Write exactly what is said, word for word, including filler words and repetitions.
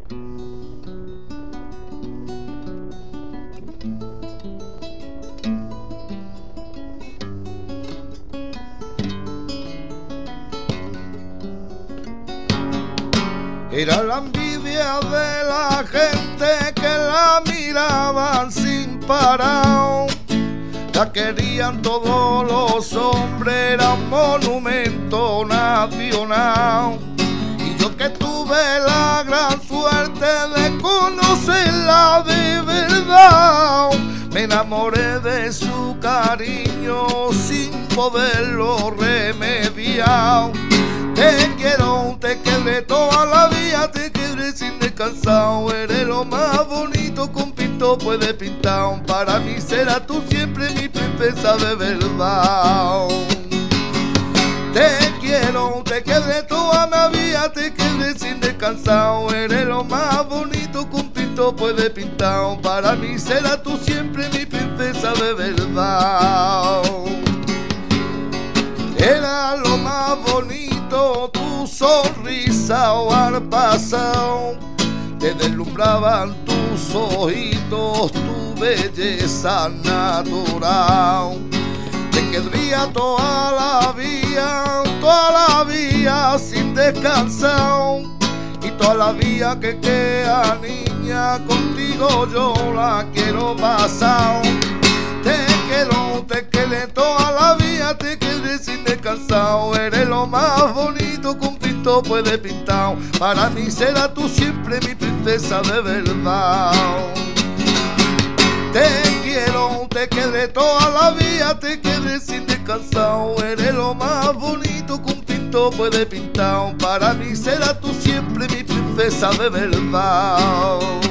Era la envidia de la gente que la miraban sin parar. La querían todos los hombres, era un monumento nacional. Y yo que tuve la gran suerte de conocerla de verdad, me enamoré de su cariño sin poderlo remediar. Te quiero, te quedé toda la vida, te quedé sin descansar. Eres lo más bonito que un pintor puede pintar. Para mí serás tú siempre mi princesa de verdad. Te quiero, te quedé toda la vida, te quedé sin descansar. Eres lo más bonito que un pintor puede pintar. Para mí serás tú siempre mi princesa de verdad. Era lo más bonito, tu sonrisa o al pasar, te deslumbraban tus ojitos, tu belleza natural. Te quedaría toda la vida, toda la vida sin descansar, y toda la vida que queda, niña, contigo yo la quiero pasar. Te quiero, te quedé toda la vida, te quedé sin descansar. Eres lo más bonito que un pintor puede pintar. Para mí serás tú siempre mi princesa de verdad. Te quiero, te quedé toda la vida, te quedé sin descansar. Eres lo más bonito que un pintor puede pintar. Para mí serás tú siempre mi princesa de verdad.